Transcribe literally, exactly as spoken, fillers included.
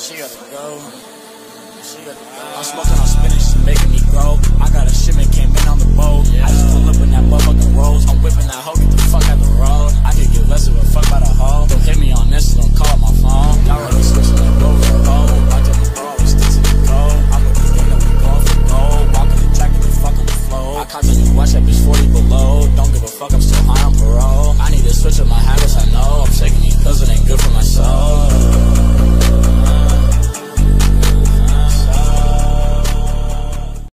She gotta go. She gotta go. I'm smoking on spinach, it's making me grow.